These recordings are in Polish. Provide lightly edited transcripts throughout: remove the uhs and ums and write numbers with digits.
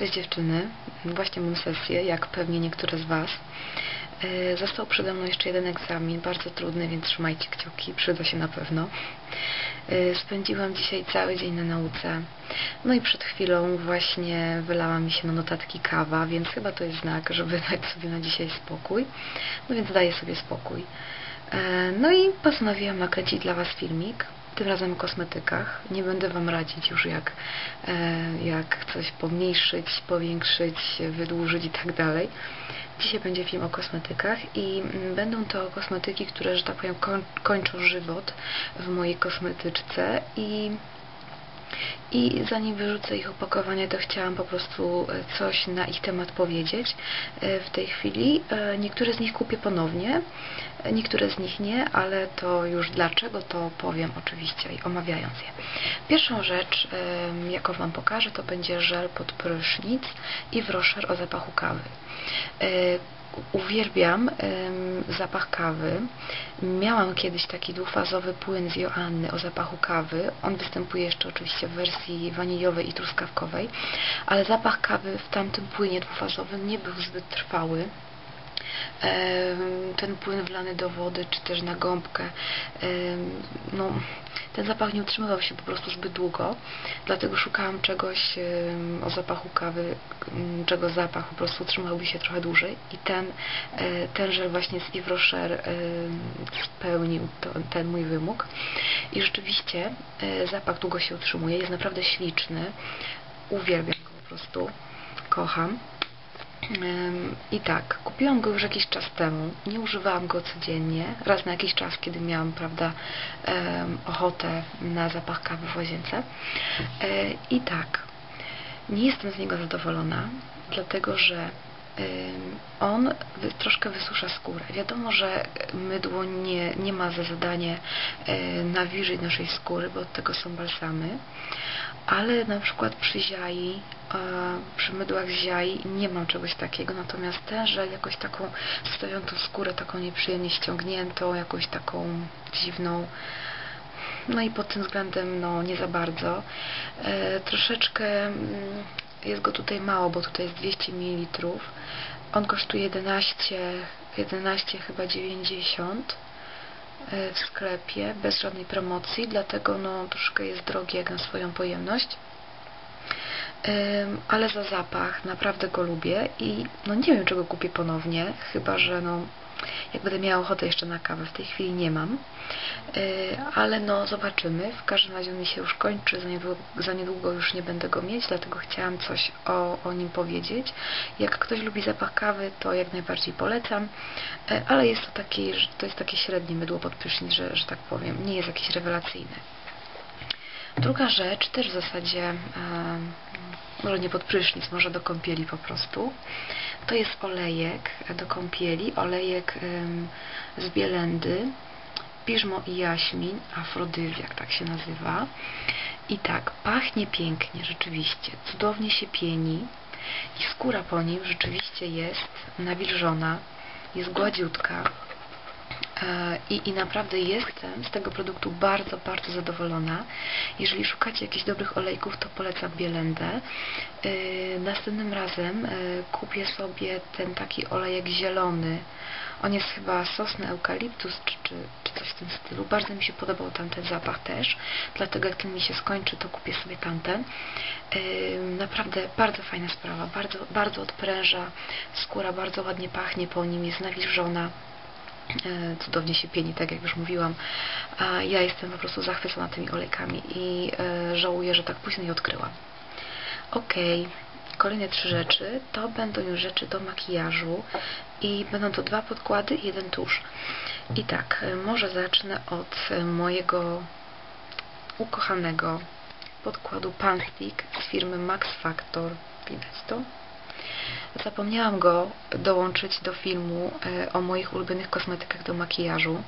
Cześć dziewczyny, właśnie mam sesję, jak pewnie niektóre z Was. Został przede mną jeszcze jeden egzamin, bardzo trudny, więc trzymajcie kciuki, przyda się na pewno. Spędziłam dzisiaj cały dzień na nauce. No i przed chwilą właśnie wylała mi się na notatki kawa, więc chyba to jest znak, żeby dać sobie na dzisiaj spokój. No więc daję sobie spokój. No i postanowiłam nakręcić dla Was filmik. Tym razem o kosmetykach. Nie będę Wam radzić już jak coś pomniejszyć, powiększyć, wydłużyć i tak dalej. Dzisiaj będzie film o kosmetykach i będą to kosmetyki, które, że tak powiem, kończą żywot w mojej kosmetyczce i zanim wyrzucę ich opakowanie, to chciałam po prostu coś na ich temat powiedzieć w tej chwili. Niektóre z nich kupię ponownie, niektóre z nich nie, ale to już dlaczego, to powiem oczywiście, omawiając je. Pierwszą rzecz, jaką Wam pokażę, to będzie żel pod prysznic i wroszer o zapachu kawy. Uwielbiam zapach kawy. Miałam kiedyś taki dwufazowy płyn z Joanny o zapachu kawy. On występuje jeszcze oczywiście w wersji waniliowej i truskawkowej, ale zapach kawy w tamtym płynie dwufazowym nie był zbyt trwały. Ten płyn wlany do wody, czy też na gąbkę, no, ten zapach nie utrzymywał się po prostu zbyt długo, dlatego szukałam czegoś o zapachu kawy, czego zapach po prostu utrzymałby się trochę dłużej i ten żel właśnie z Yves Rocher spełnił ten mój wymóg i rzeczywiście zapach długo się utrzymuje, jest naprawdę śliczny, uwielbiam go po prostu, kocham. I tak, kupiłam go już jakiś czas temu, nie używałam go codziennie, raz na jakiś czas, kiedy miałam, prawda, ochotę na zapach kawy w łazience. I tak, nie jestem z niego zadowolona, dlatego że on troszkę wysusza skórę. Wiadomo, że mydło nie ma za zadanie nawilżyć naszej skóry, bo od tego są balsamy, ale na przykład przy ziai, przy mydłach z ziai nie mam czegoś takiego, natomiast ten żel jakoś taką stawiam tą skórę taką nieprzyjemnie ściągniętą, jakąś taką dziwną. No i pod tym względem no nie za bardzo. Troszeczkę jest go tutaj mało, bo tutaj jest 200 ml. On kosztuje 11 chyba 90 w sklepie, bez żadnej promocji, dlatego no troszkę jest drogi jak na swoją pojemność. Ale za zapach naprawdę go lubię i no nie wiem, czego kupię ponownie, chyba że no jak będę miała ochotę jeszcze na kawę, w tej chwili nie mam, ale no zobaczymy. W każdym razie on mi się już kończy, za niedługo już nie będę go mieć, dlatego chciałam coś o nim powiedzieć. Jak ktoś lubi zapach kawy, to jak najbardziej polecam, ale jest to jest takie średnie mydło pod prysznic, że tak powiem, nie jest jakieś rewelacyjne. Druga rzecz, też w zasadzie może nie pod prysznic, może do kąpieli po prostu. To jest olejek do kąpieli, olejek z bielendy, piżmo i jaśmin, afrodyzjak tak się nazywa. I tak, pachnie pięknie, rzeczywiście, cudownie się pieni i skóra po nim rzeczywiście jest nawilżona, jest gładziutka. I naprawdę jestem z tego produktu bardzo, bardzo zadowolona. Jeżeli szukacie jakichś dobrych olejków, to polecam bielendę. Następnym razem kupię sobie ten taki olejek zielony. On jest chyba sosny eukaliptus, czy coś w tym stylu. Bardzo mi się podobał tamten zapach też, dlatego jak ten mi się skończy, to kupię sobie tamten. Naprawdę bardzo fajna sprawa, bardzo, bardzo odpręża. Skóra bardzo ładnie pachnie po nim, jest nawilżona. Cudownie się pieni, tak jak już mówiłam. A ja jestem po prostu zachwycona tymi olejkami i żałuję, że tak późno je odkryłam. Ok, kolejne 3 rzeczy to będą już rzeczy do makijażu i będą to 2 podkłady i 1 tusz. I tak, może zacznę od mojego ukochanego podkładu Pan Stick z firmy Max Factor. Widać to? Zapomniałam go dołączyć do filmu o moich ulubionych kosmetykach do makijażu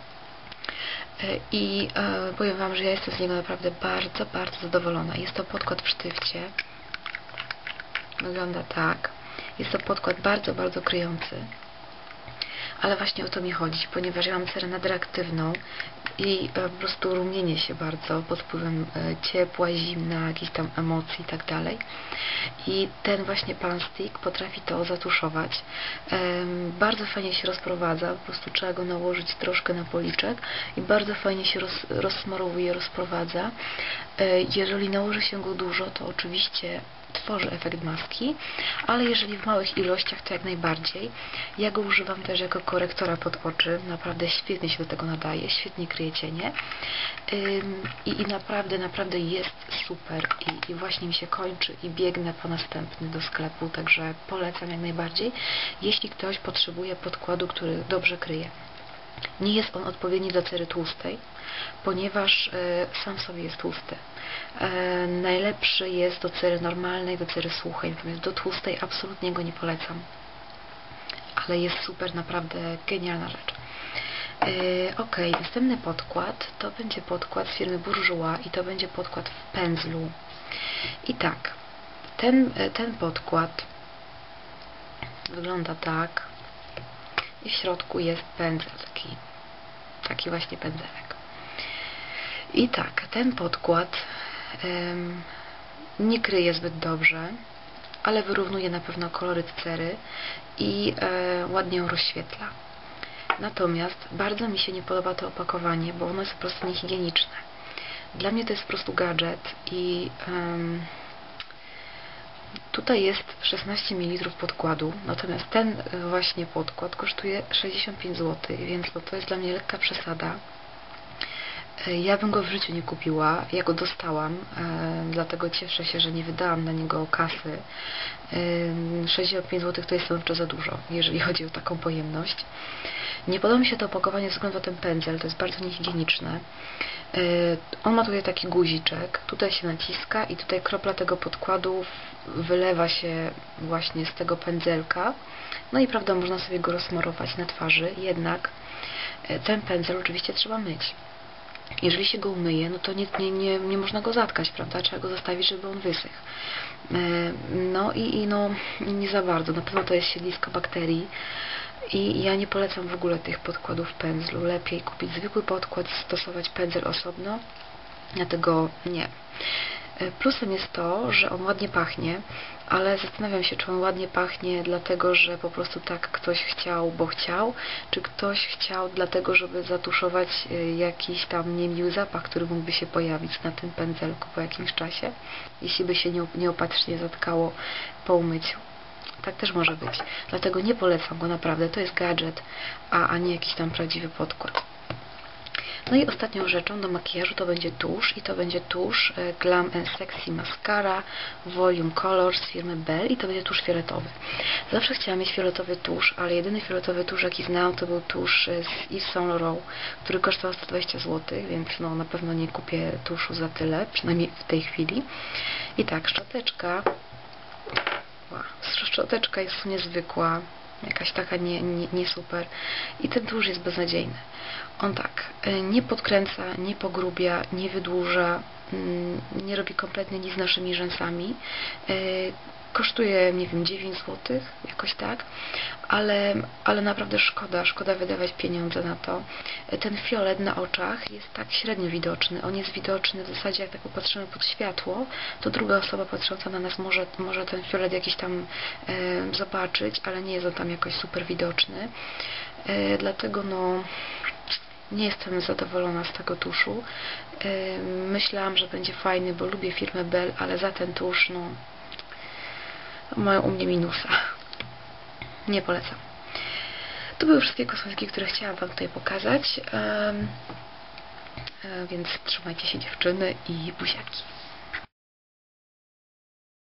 i powiem Wam, że ja jestem z niego naprawdę bardzo, bardzo zadowolona. Jest to podkład w sztywcie. Wygląda tak. Jest to podkład bardzo, bardzo kryjący. Ale właśnie o to mi chodzi, ponieważ ja mam cerę nadreaktywną i po prostu rumienię się bardzo pod wpływem ciepła, zimna, jakichś tam emocji i tak dalej. I ten właśnie Pan Stick potrafi to zatuszować. Bardzo fajnie się rozprowadza, po prostu trzeba go nałożyć troszkę na policzek i bardzo fajnie się rozsmarowuje, rozprowadza. Jeżeli nałoży się go dużo, to oczywiście tworzy efekt maski, ale jeżeli w małych ilościach, to jak najbardziej. Ja go używam też jako korektora pod oczy, naprawdę świetnie się do tego nadaje, świetnie kryje cienie i naprawdę jest super i właśnie mi się kończy i biegnę po następny do sklepu, także polecam jak najbardziej, jeśli ktoś potrzebuje podkładu, który dobrze kryje. Nie jest on odpowiedni do cery tłustej, ponieważ sam w sobie jest tłusty. Najlepszy jest do cery normalnej, do cery suchej, natomiast do tłustej absolutnie go nie polecam. Ale jest super, naprawdę genialna rzecz. Ok, następny podkład to będzie podkład z firmy Bourjois i to będzie podkład w pędzlu. I tak, ten podkład wygląda tak i w środku jest pędzel, taki właśnie pędzelek. I tak, ten podkład nie kryje zbyt dobrze, ale wyrównuje na pewno koloryt cery i ładnie ją rozświetla. Natomiast bardzo mi się nie podoba to opakowanie, bo ono jest po prostu niehigieniczne. Dla mnie to jest po prostu gadżet i tutaj jest 16 ml podkładu, natomiast ten właśnie podkład kosztuje 65 zł, więc to jest dla mnie lekka przesada. Ja bym go w życiu nie kupiła, ja go dostałam, dlatego cieszę się, że nie wydałam na niego kasy. 65 zł to jest stanowczo za dużo, jeżeli chodzi o taką pojemność. Nie podoba mi się to opakowanie ze względu na ten pędzel, to jest bardzo niehigieniczne. On ma tutaj taki guziczek, tutaj się naciska i tutaj kropla tego podkładu wylewa się właśnie z tego pędzelka. No i prawda, można sobie go rozsmarować na twarzy, jednak ten pędzel oczywiście trzeba myć. Jeżeli się go umyje, no to nie można go zatkać, prawda? Trzeba go zostawić, żeby on wysechł. No i nie za bardzo. Na pewno to jest siedlisko bakterii i ja nie polecam w ogóle tych podkładów w pędzlu. Lepiej kupić zwykły podkład, stosować pędzel osobno. Dlatego nie. Plusem jest to, że on ładnie pachnie, ale zastanawiam się, czy on ładnie pachnie dlatego, że po prostu tak ktoś chciał, bo chciał, czy ktoś chciał dlatego, żeby zatuszować jakiś tam niemiły zapach, który mógłby się pojawić na tym pędzelku po jakimś czasie, jeśli by się nieopatrznie zatkało po umyciu. Tak też może być. Dlatego nie polecam go naprawdę. To jest gadżet, a nie jakiś tam prawdziwy podkład. No i ostatnią rzeczą do makijażu to będzie tusz i to będzie tusz Glam Sexy Mascara Volume Color z firmy Belle i to będzie tusz fioletowy. Zawsze chciałam mieć fioletowy tusz, ale jedyny fioletowy tusz jaki znałam to był tusz z Yves Saint Laurent, który kosztował 120 zł, więc no na pewno nie kupię tuszu za tyle, przynajmniej w tej chwili. I tak, szczoteczka jest niezwykła, jakaś taka nie super i ten tusz jest beznadziejny. On tak, nie podkręca, nie pogrubia, nie wydłuża, nie robi kompletnie nic z naszymi rzęsami. Kosztuje, nie wiem, 9 zł, jakoś tak, ale naprawdę szkoda wydawać pieniądze na to. Ten fiolet na oczach jest tak średnio widoczny. On jest widoczny w zasadzie, jak tak popatrzymy pod światło, to druga osoba patrząca na nas może ten fiolet jakiś tam zobaczyć, ale nie jest on tam jakoś super widoczny. Dlatego no nie jestem zadowolona z tego tuszu. Myślałam, że będzie fajny, bo lubię firmę Belle, ale za ten tusz no mają u mnie minusa. Nie polecam. To były wszystkie kosmetyki, które chciałam Wam tutaj pokazać. Więc trzymajcie się dziewczyny i buziaki.